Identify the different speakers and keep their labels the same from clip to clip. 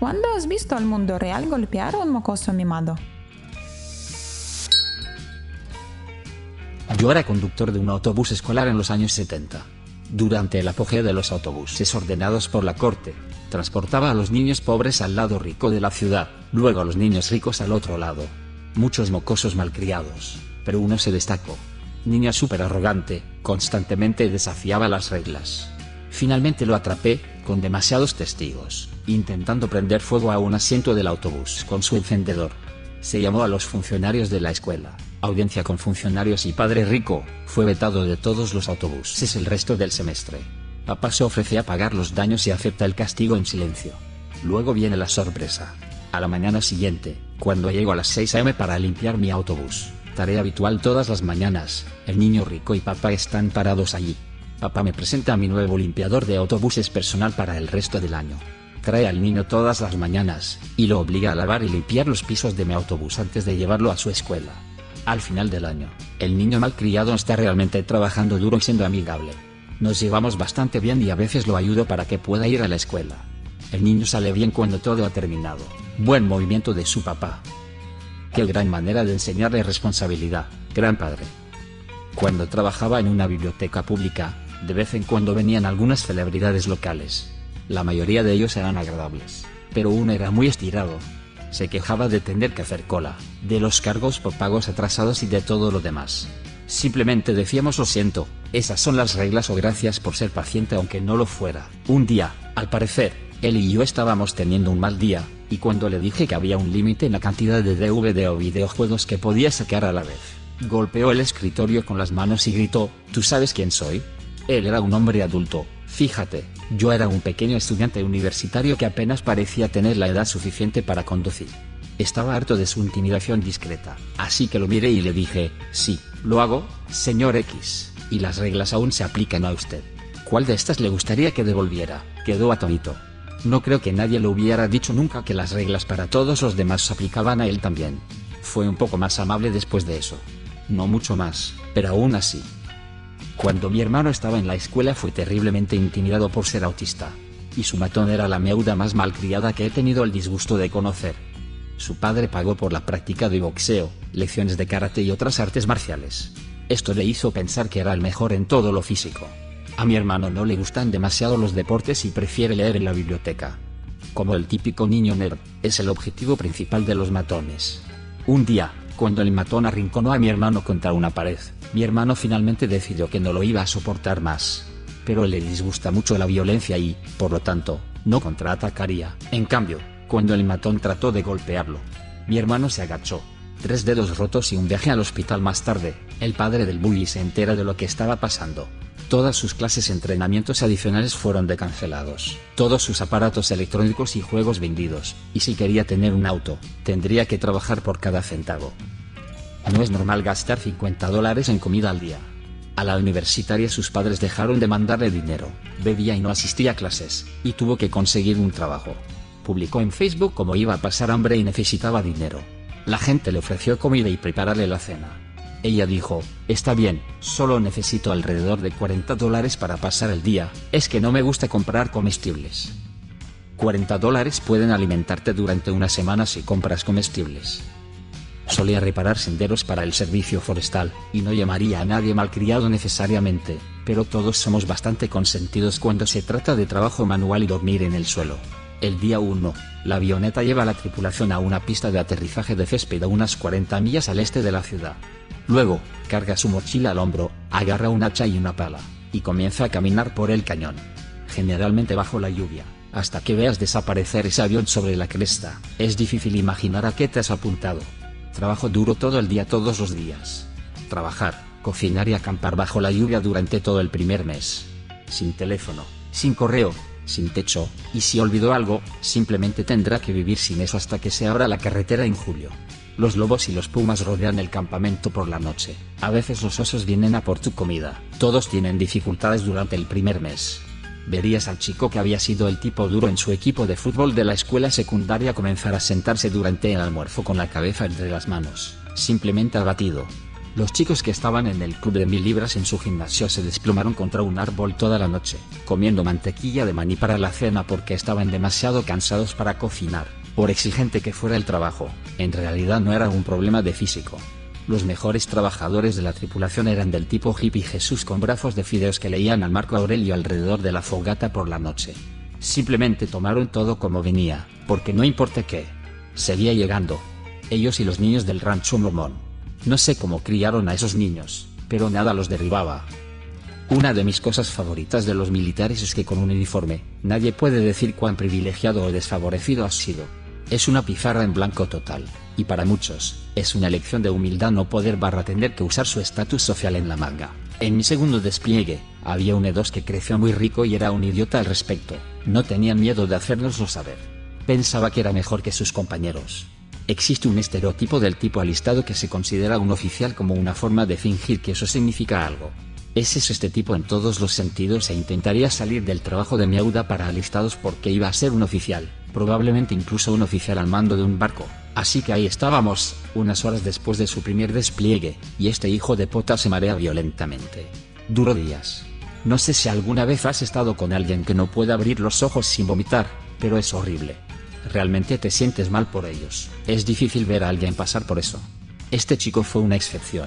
Speaker 1: ¿Cuándo has visto al mundo real golpear a un mocoso mimado?
Speaker 2: Yo era conductor de un autobús escolar en los años 70. Durante el apogeo de los autobuses ordenados por la corte, transportaba a los niños pobres al lado rico de la ciudad, luego a los niños ricos al otro lado. Muchos mocosos malcriados, pero uno se destacó. Niño súper arrogante, constantemente desafiaba las reglas. Finalmente lo atrapé, con demasiados testigos, intentando prender fuego a un asiento del autobús con su encendedor. Se llamó a los funcionarios de la escuela. Audiencia con funcionarios y padre rico, fue vetado de todos los autobuses el resto del semestre. Papá se ofrece a pagar los daños y acepta el castigo en silencio. Luego viene la sorpresa. A la mañana siguiente, cuando llego a las 6 a.m. para limpiar mi autobús, tarea habitual todas las mañanas, el niño rico y papá están parados allí. Papá me presenta a mi nuevo limpiador de autobuses personal para el resto del año. Trae al niño todas las mañanas, y lo obliga a lavar y limpiar los pisos de mi autobús antes de llevarlo a su escuela. Al final del año, el niño malcriado está realmente trabajando duro y siendo amigable. Nos llevamos bastante bien y a veces lo ayudo para que pueda ir a la escuela. El niño sale bien cuando todo ha terminado. Buen movimiento de su papá. Qué gran manera de enseñarle responsabilidad, gran padre. Cuando trabajaba en una biblioteca pública, de vez en cuando venían algunas celebridades locales. La mayoría de ellos eran agradables, pero uno era muy estirado. Se quejaba de tener que hacer cola, de los cargos por pagos atrasados y de todo lo demás. Simplemente decíamos lo siento, esas son las reglas o gracias por ser paciente aunque no lo fuera. Un día, al parecer, él y yo estábamos teniendo un mal día, y cuando le dije que había un límite en la cantidad de DVD o videojuegos que podía sacar a la vez, golpeó el escritorio con las manos y gritó, ¿tú sabes quién soy? Él era un hombre adulto, fíjate, yo era un pequeño estudiante universitario que apenas parecía tener la edad suficiente para conducir. Estaba harto de su intimidación discreta, así que lo miré y le dije, sí, lo hago, señor X, y las reglas aún se aplican a usted. ¿Cuál de estas le gustaría que devolviera? Quedó atónito. No creo que nadie le hubiera dicho nunca que las reglas para todos los demás se aplicaban a él también. Fue un poco más amable después de eso. No mucho más, pero aún así. Cuando mi hermano estaba en la escuela fue terriblemente intimidado por ser autista. Y su matón era la meauda más malcriada que he tenido el disgusto de conocer. Su padre pagó por la práctica de boxeo, lecciones de karate y otras artes marciales. Esto le hizo pensar que era el mejor en todo lo físico. A mi hermano no le gustan demasiado los deportes y prefiere leer en la biblioteca. Como el típico niño nerd, es el objetivo principal de los matones. Un día, cuando el matón arrinconó a mi hermano contra una pared, mi hermano finalmente decidió que no lo iba a soportar más. Pero le disgusta mucho la violencia y, por lo tanto, no contraatacaría. En cambio, cuando el matón trató de golpearlo, mi hermano se agachó. 3 dedos rotos y un viaje al hospital más tarde, el padre del bully se entera de lo que estaba pasando. Todas sus clases y entrenamientos adicionales fueron cancelados, todos sus aparatos electrónicos y juegos vendidos, y si quería tener un auto, tendría que trabajar por cada centavo. No es normal gastar $50 en comida al día. A la universitaria sus padres dejaron de mandarle dinero, bebía y no asistía a clases, y tuvo que conseguir un trabajo. Publicó en Facebook cómo iba a pasar hambre y necesitaba dinero. La gente le ofreció comida y prepararle la cena. Ella dijo, está bien, solo necesito alrededor de $40 para pasar el día, es que no me gusta comprar comestibles. $40 pueden alimentarte durante una semana si compras comestibles. Solía reparar senderos para el servicio forestal, y no llamaría a nadie malcriado necesariamente, pero todos somos bastante consentidos cuando se trata de trabajo manual y dormir en el suelo. El día 1, la avioneta lleva a la tripulación a una pista de aterrizaje de césped a unas 40 millas al este de la ciudad. Luego, carga su mochila al hombro, agarra un hacha y una pala, y comienza a caminar por el cañón. Generalmente bajo la lluvia, hasta que veas desaparecer ese avión sobre la cresta. Es difícil imaginar a qué te has apuntado. Trabajo duro todo el día todos los días. Trabajar, cocinar y acampar bajo la lluvia durante todo el primer mes. Sin teléfono, sin correo, sin techo, y si olvidó algo, simplemente tendrá que vivir sin eso hasta que se abra la carretera en julio. Los lobos y los pumas rodean el campamento por la noche. A veces los osos vienen a por tu comida. Todos tienen dificultades durante el primer mes. Verías al chico que había sido el tipo duro en su equipo de fútbol de la escuela secundaria comenzar a sentarse durante el almuerzo con la cabeza entre las manos, simplemente abatido. Los chicos que estaban en el club de 1000 libras en su gimnasio se desplomaron contra un árbol toda la noche, comiendo mantequilla de maní para la cena porque estaban demasiado cansados para cocinar, por exigente que fuera el trabajo. En realidad no era un problema de físico. Los mejores trabajadores de la tripulación eran del tipo hippie Jesús con brazos de fideos que leían al Marco Aurelio alrededor de la fogata por la noche. Simplemente tomaron todo como venía, porque no importa qué. Seguía llegando. Ellos y los niños del rancho mormón. No sé cómo criaron a esos niños, pero nada los derribaba. Una de mis cosas favoritas de los militares es que con un uniforme, nadie puede decir cuán privilegiado o desfavorecido has sido. Es una pizarra en blanco total, y para muchos, es una lección de humildad no poder tener que usar su estatus social en la manga. En mi segundo despliegue, había un E2 que creció muy rico y era un idiota al respecto. No tenían miedo de hacérnoslo saber. Pensaba que era mejor que sus compañeros. Existe un estereotipo del tipo alistado que se considera un oficial como una forma de fingir que eso significa algo. Ese es este tipo en todos los sentidos e intentaría salir del trabajo de Miauda para alistados porque iba a ser un oficial, probablemente incluso un oficial al mando de un barco. Así que ahí estábamos, unas horas después de su primer despliegue, y este hijo de puta se marea violentamente. Duró días. No sé si alguna vez has estado con alguien que no puede abrir los ojos sin vomitar, pero es horrible. Realmente te sientes mal por ellos. Es difícil ver a alguien pasar por eso. Este chico fue una excepción.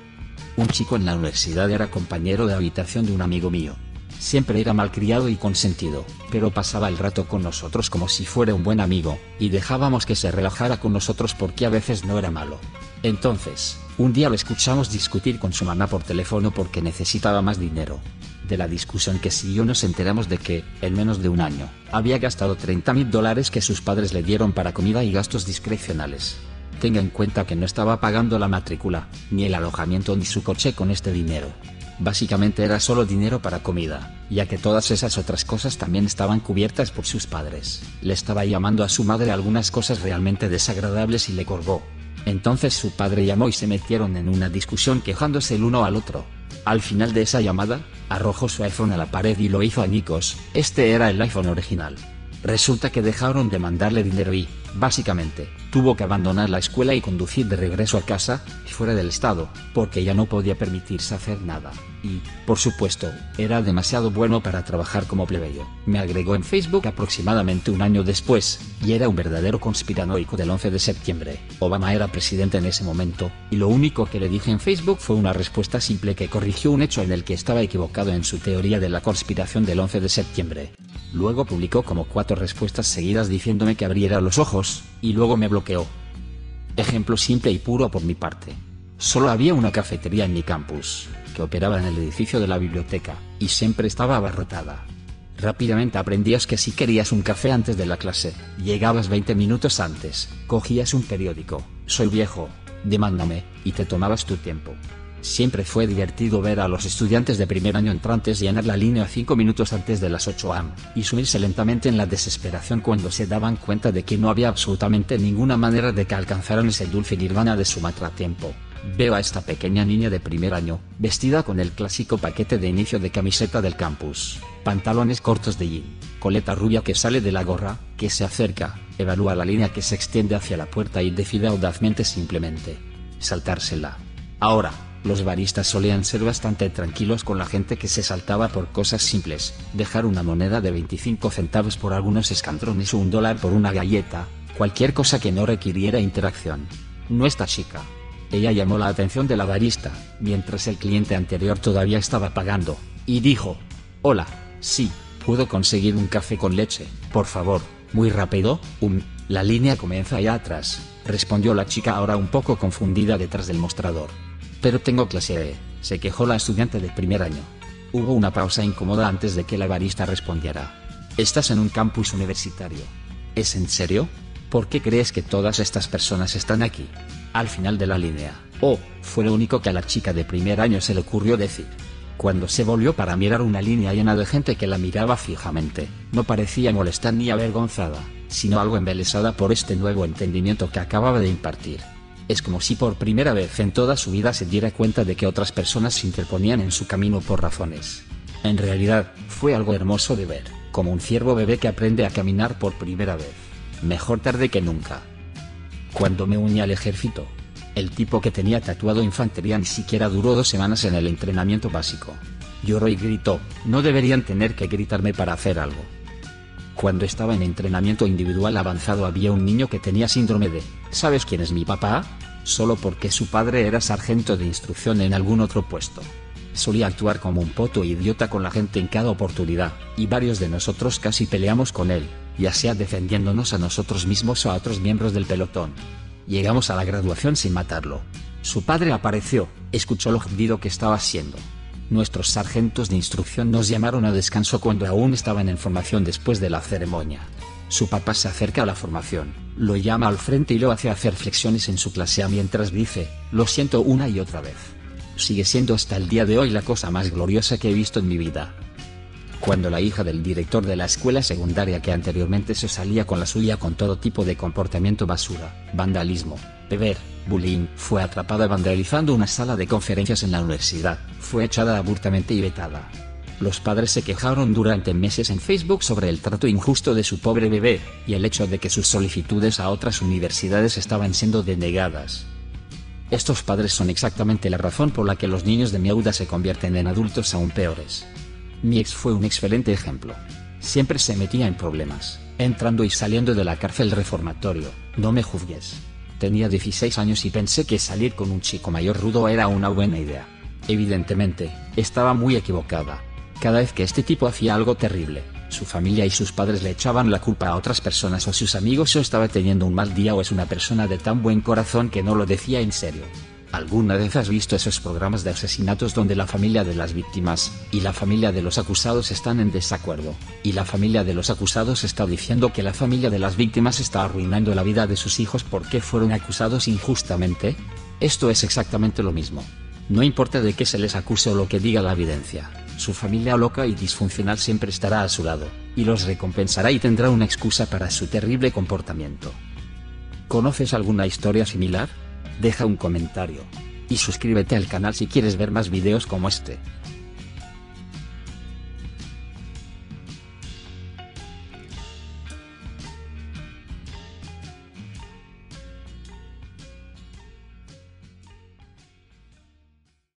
Speaker 2: Un chico en la universidad era compañero de habitación de un amigo mío. Siempre era malcriado y consentido, pero pasaba el rato con nosotros como si fuera un buen amigo, y dejábamos que se relajara con nosotros porque a veces no era malo. Entonces, un día lo escuchamos discutir con su mamá por teléfono porque necesitaba más dinero. De la discusión que siguió nos enteramos de que, en menos de un año, había gastado $30,000 que sus padres le dieron para comida y gastos discrecionales. Tenga en cuenta que no estaba pagando la matrícula, ni el alojamiento ni su coche con este dinero. Básicamente era solo dinero para comida, ya que todas esas otras cosas también estaban cubiertas por sus padres. Le estaba llamando a su madre algunas cosas realmente desagradables y le colgó. Entonces su padre llamó y se metieron en una discusión quejándose el uno al otro. Al final de esa llamada, arrojó su iPhone a la pared y lo hizo añicos. Este era el iPhone original. Resulta que dejaron de mandarle dinero y, básicamente, tuvo que abandonar la escuela y conducir de regreso a casa, fuera del estado, porque ya no podía permitirse hacer nada. Y, por supuesto, era demasiado bueno para trabajar como plebeyo. Me agregó en Facebook aproximadamente un año después, y era un verdadero conspiranoico del 11 de septiembre. Obama era presidente en ese momento, y lo único que le dije en Facebook fue una respuesta simple que corrigió un hecho en el que estaba equivocado en su teoría de la conspiración del 11 de septiembre. Luego publicó como 4 respuestas seguidas diciéndome que abriera los ojos, y luego me bloqueó. Ejemplo simple y puro por mi parte. Solo había una cafetería en mi campus, que operaba en el edificio de la biblioteca, y siempre estaba abarrotada. Rápidamente aprendías que si querías un café antes de la clase, llegabas 20 minutos antes, cogías un periódico, Soy Viejo, Demándame, y te tomabas tu tiempo. Siempre fue divertido ver a los estudiantes de primer año entrantes llenar la línea 5 minutos antes de las 8 am, y sumirse lentamente en la desesperación cuando se daban cuenta de que no había absolutamente ninguna manera de que alcanzaran ese dulce nirvana de su tiempo. Veo a esta pequeña niña de primer año, vestida con el clásico paquete de inicio de camiseta del campus, pantalones cortos de jean, coleta rubia que sale de la gorra, que se acerca, evalúa la línea que se extiende hacia la puerta y decide audazmente simplemente saltársela. Ahora, los baristas solían ser bastante tranquilos con la gente que se saltaba por cosas simples, dejar una moneda de 25 centavos por algunos escantrones o $1 por una galleta, cualquier cosa que no requiriera interacción. No esta chica. Ella llamó la atención de la barista, mientras el cliente anterior todavía estaba pagando, y dijo: «Hola, sí, ¿puedo conseguir un café con leche, por favor, muy rápido?» La línea comienza allá atrás, respondió la chica ahora un poco confundida detrás del mostrador. «Pero tengo clase, se quejó la estudiante de primer año. Hubo una pausa incómoda antes de que la barista respondiera. «Estás en un campus universitario. ¿Es en serio? ¿Por qué crees que todas estas personas están aquí?» Al final de la línea, fue lo único que a la chica de primer año se le ocurrió decir. Cuando se volvió para mirar una línea llena de gente que la miraba fijamente, no parecía molesta ni avergonzada, sino algo embelesada por este nuevo entendimiento que acababa de impartir. Es como si por primera vez en toda su vida se diera cuenta de que otras personas se interponían en su camino por razones. En realidad, fue algo hermoso de ver, como un ciervo bebé que aprende a caminar por primera vez. Mejor tarde que nunca. Cuando me uní al ejército, El tipo que tenía tatuado infantería ni siquiera duró 2 semanas en el entrenamiento básico. Lloró y gritó, no deberían tener que gritarme para hacer algo. Cuando estaba en entrenamiento individual avanzado había un niño que tenía síndrome de, ¿sabes quién es mi papá? Solo porque su padre era sargento de instrucción en algún otro puesto. Solía actuar como un poto idiota con la gente en cada oportunidad, y varios de nosotros casi peleamos con él, ya sea defendiéndonos a nosotros mismos o a otros miembros del pelotón. Llegamos a la graduación sin matarlo. Su padre apareció, escuchó lo jodido que estaba haciendo. Nuestros sargentos de instrucción nos llamaron a descanso cuando aún estaban en formación después de la ceremonia. Su papá se acerca a la formación, lo llama al frente y lo hace hacer flexiones en su clase mientras dice, lo siento una y otra vez. Sigue siendo hasta el día de hoy la cosa más gloriosa que he visto en mi vida. Cuando la hija del director de la escuela secundaria que anteriormente se salía con la suya con todo tipo de comportamiento basura, vandalismo, beber, bullying, fue atrapada vandalizando una sala de conferencias en la universidad, fue echada abruptamente y vetada. Los padres se quejaron durante meses en Facebook sobre el trato injusto de su pobre bebé, y el hecho de que sus solicitudes a otras universidades estaban siendo denegadas. Estos padres son exactamente la razón por la que los niños de mi aula se convierten en adultos aún peores. Mi ex fue un excelente ejemplo. Siempre se metía en problemas, entrando y saliendo de la cárcel reformatorio, no me juzgues. Tenía 16 años y pensé que salir con un chico mayor rudo era una buena idea. Evidentemente, estaba muy equivocada. Cada vez que este tipo hacía algo terrible, su familia y sus padres le echaban la culpa a otras personas o sus amigos o estaba teniendo un mal día o es una persona de tan buen corazón que no lo decía en serio. ¿Alguna vez has visto esos programas de asesinatos donde la familia de las víctimas y la familia de los acusados están en desacuerdo, y la familia de los acusados está diciendo que la familia de las víctimas está arruinando la vida de sus hijos porque fueron acusados injustamente? Esto es exactamente lo mismo. No importa de qué se les acuse o lo que diga la evidencia, su familia loca y disfuncional siempre estará a su lado, y los recompensará y tendrá una excusa para su terrible comportamiento. ¿Conoces alguna historia similar? Deja un comentario. Y suscríbete al canal si quieres ver más videos como este.